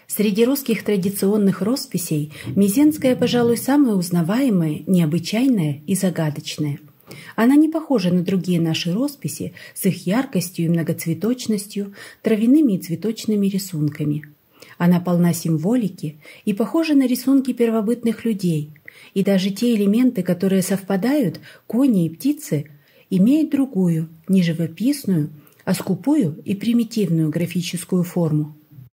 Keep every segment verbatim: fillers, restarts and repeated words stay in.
Среди русских традиционных росписей Мезенская, пожалуй, самая узнаваемая, необычайная и загадочная. Она не похожа на другие наши росписи с их яркостью и многоцветочностью, травяными и цветочными рисунками. Она полна символики и похожа на рисунки первобытных людей, и даже те элементы, которые совпадают, кони и птицы, имеют другую, не живописную, а скупую и примитивную графическую форму.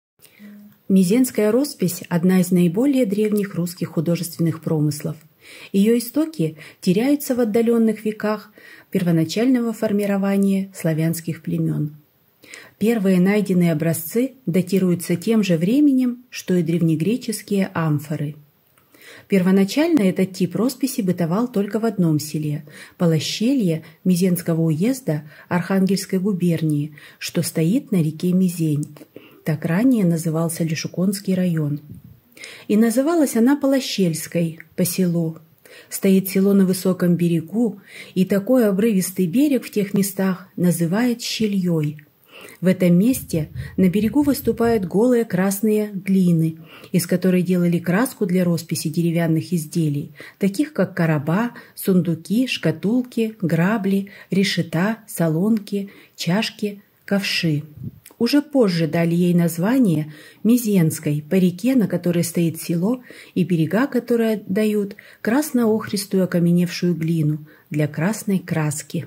Мезенская роспись – одна из наиболее древних русских художественных промыслов. Ее истоки теряются в отдаленных веках первоначального формирования славянских племен. Первые найденные образцы датируются тем же временем, что и древнегреческие амфоры. Первоначально этот тип росписи бытовал только в одном селе – Полощелье Мезенского уезда Архангельской губернии, что стоит на реке Мезень. Так ранее назывался Лешуконский район. И называлась она Полощельской по селу. Стоит село на высоком берегу, и такой обрывистый берег в тех местах называют щельей. В этом месте на берегу выступают голые красные глины, из которой делали краску для росписи деревянных изделий, таких как короба, сундуки, шкатулки, грабли, решета, солонки, чашки, ковши. Уже позже дали ей название Мезенской по реке, на которой стоит село, и берега, которые дают красно-охристую окаменевшую глину для красной краски.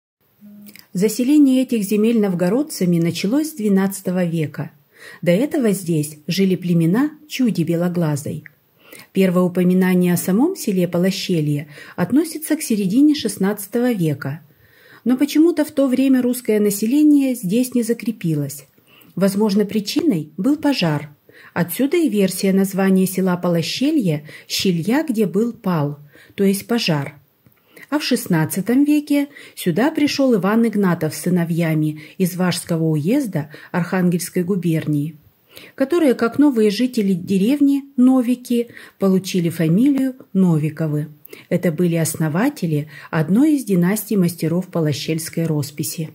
Заселение этих земель новгородцами началось с двенадцатого века. До этого здесь жили племена Чуди Белоглазой. Первое упоминание о самом селе Полощелье относится к середине шестнадцатого века. Но почему-то в то время русское население здесь не закрепилось. Возможно, причиной был пожар. Отсюда и версия названия села Полощелье «щелья, где был пал», то есть пожар. А в шестнадцатом веке сюда пришел Иван Игнатов с сыновьями из Важского уезда Архангельской губернии, которые, как новые жители деревни Новики, получили фамилию Новиковы. Это были основатели одной из династий мастеров полощельской росписи.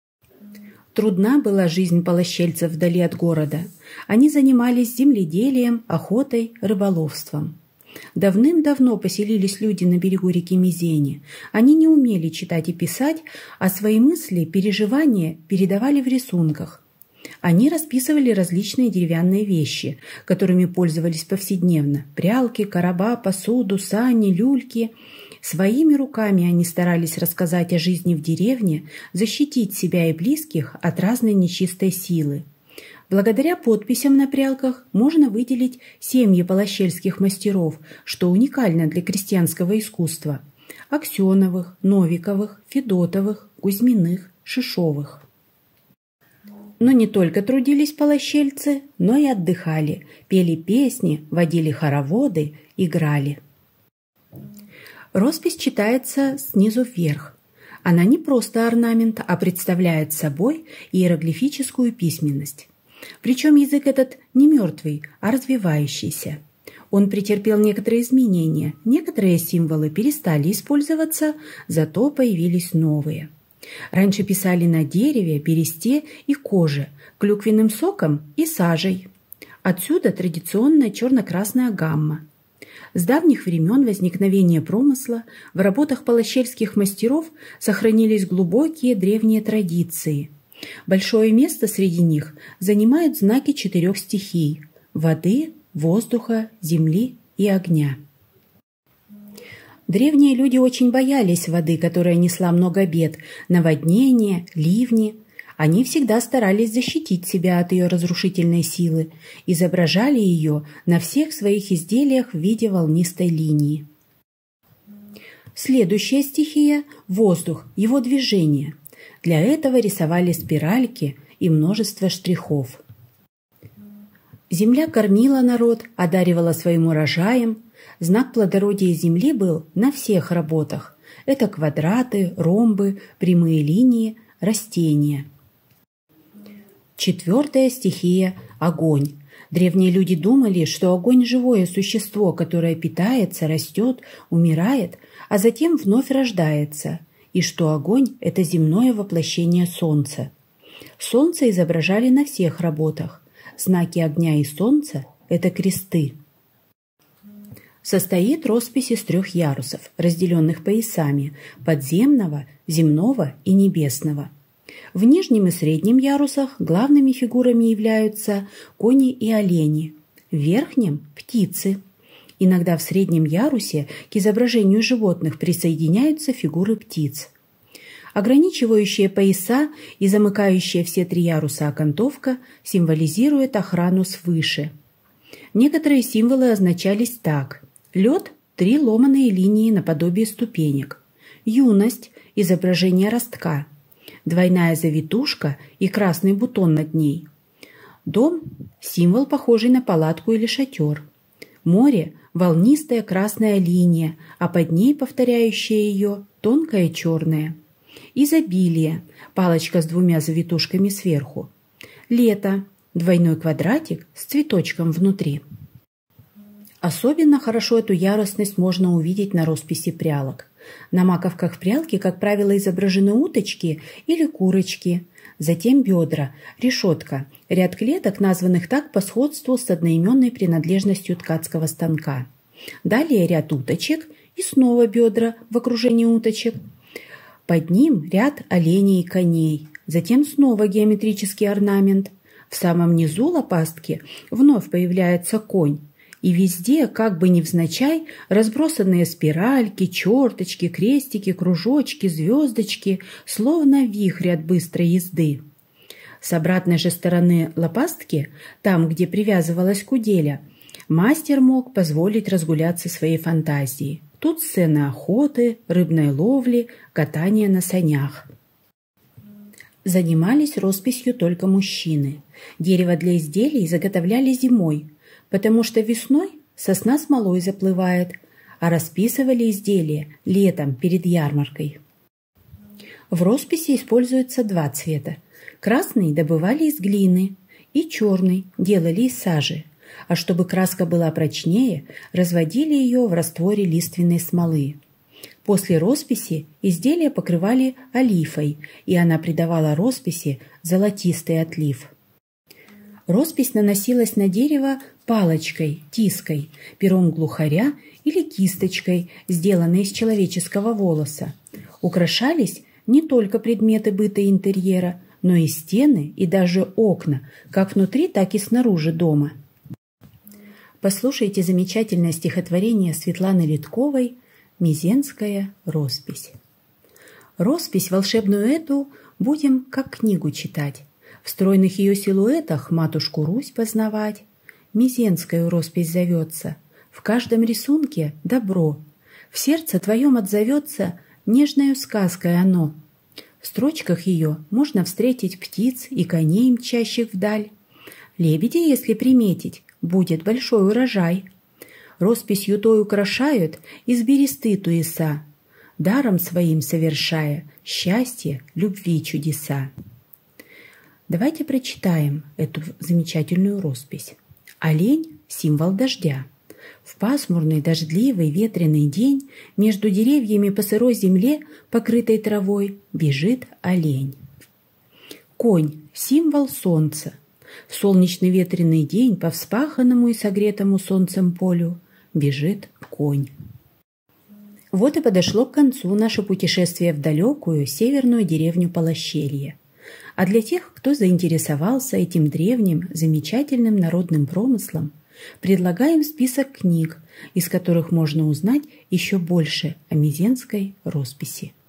Трудна была жизнь полощельцев вдали от города. Они занимались земледелием, охотой, рыболовством. Давным-давно поселились люди на берегу реки Мезени. Они не умели читать и писать, а свои мысли, переживания передавали в рисунках. Они расписывали различные деревянные вещи, которыми пользовались повседневно – прялки, короба, посуду, сани, люльки. Своими руками они старались рассказать о жизни в деревне, защитить себя и близких от разной нечистой силы. Благодаря подписям на прялках можно выделить семьи полощельских мастеров, что уникально для крестьянского искусства – Аксеновых, Новиковых, Федотовых, Кузьминых, Шишовых. Но не только трудились полощельцы, но и отдыхали, пели песни, водили хороводы, играли. Роспись читается снизу вверх. Она не просто орнамент, а представляет собой иероглифическую письменность. Причем язык этот не мертвый, а развивающийся. Он претерпел некоторые изменения, некоторые символы перестали использоваться, зато появились новые. Раньше писали на дереве, бересте и коже, клюквенным соком и сажей. Отсюда традиционная черно-красная гамма. С давних времен возникновения промысла в работах полощельских мастеров сохранились глубокие древние традиции. Большое место среди них занимают знаки четырех стихий – воды, воздуха, земли и огня. Древние люди очень боялись воды, которая несла много бед – наводнения, ливни. Они всегда старались защитить себя от ее разрушительной силы, изображали ее на всех своих изделиях в виде волнистой линии. Следующая стихия – воздух, его движение. Для этого рисовали спиральки и множество штрихов. Земля кормила народ, одаривала своим урожаем. Знак плодородия земли был на всех работах. Это квадраты, ромбы, прямые линии, растения. Четвертая стихия – огонь. Древние люди думали, что огонь – живое существо, которое питается, растет, умирает, а затем вновь рождается, и что огонь – это земное воплощение солнца. Солнце изображали на всех работах. знаки огня и солнца – это кресты. Состоит роспись из трех ярусов, разделенных поясами – подземного, земного и небесного. В нижнем и среднем ярусах главными фигурами являются кони и олени, в верхнем – птицы. Иногда в среднем ярусе к изображению животных присоединяются фигуры птиц. Ограничивающие пояса и замыкающая все три яруса окантовка символизирует охрану свыше. Некоторые символы означались так. Лед – три ломаные линии наподобие ступенек. Юность – изображение ростка. Двойная завитушка и красный бутон над ней. Дом – символ, похожий на палатку или шатер. Море – волнистая красная линия, а под ней повторяющая ее тонкая черная. Изобилие – палочка с двумя завитушками сверху. Лето – двойной квадратик с цветочком внутри. Особенно хорошо эту яростность можно увидеть на росписи прялок. На маковках прялки, как правило, изображены уточки или курочки. Затем бедра, решетка, ряд клеток, названных так по сходству с одноименной принадлежностью ткацкого станка. Далее ряд уточек и снова бедра в окружении уточек. Под ним ряд оленей и коней. Затем снова геометрический орнамент. В самом низу лопастки вновь появляется конь. И везде, как бы невзначай, разбросанные спиральки, черточки, крестики, кружочки, звездочки, словно вихрь от быстрой езды. С обратной же стороны лопастки, там, где привязывалась куделя, мастер мог позволить разгуляться своей фантазии. Тут сцены охоты, рыбной ловли, катания на санях. Занимались росписью только мужчины. Дерево для изделий заготовляли зимой, потому что весной сосна смолой заплывает, а расписывали изделия летом перед ярмаркой. В росписи используются два цвета. Красный добывали из глины и черный делали из сажи, а чтобы краска была прочнее, разводили ее в растворе лиственной смолы. После росписи изделия покрывали олифой, и она придавала росписи золотистый отлив. Роспись наносилась на дерево палочкой, тиской, пером глухаря или кисточкой, сделанной из человеческого волоса. Украшались не только предметы быта и интерьера, но и стены и даже окна, как внутри, так и снаружи дома. Послушайте замечательное стихотворение Светланы Литковой «Мезенская роспись». Роспись волшебную эту будем как книгу читать, в стройных ее силуэтах матушку Русь познавать. Мезенская роспись зовется, в каждом рисунке добро, в сердце твоем отзовется нежною сказкой оно. В строчках ее можно встретить птиц и коней, мчащих вдаль. Лебеди, если приметить, будет большой урожай. Росписью той украшают из бересты туеса, даром своим совершая счастье, любви чудеса. Давайте прочитаем эту замечательную роспись. Олень – символ дождя. В пасмурный, дождливый, ветреный день между деревьями по сырой земле, покрытой травой, бежит олень. Конь – символ солнца. В солнечный ветреный день по вспаханному и согретому солнцем полю бежит конь. Вот и подошло к концу наше путешествие в далекую северную деревню Полощелье. А для тех, кто заинтересовался этим древним, замечательным народным промыслом, предлагаем список книг, из которых можно узнать еще больше о мезенской росписи.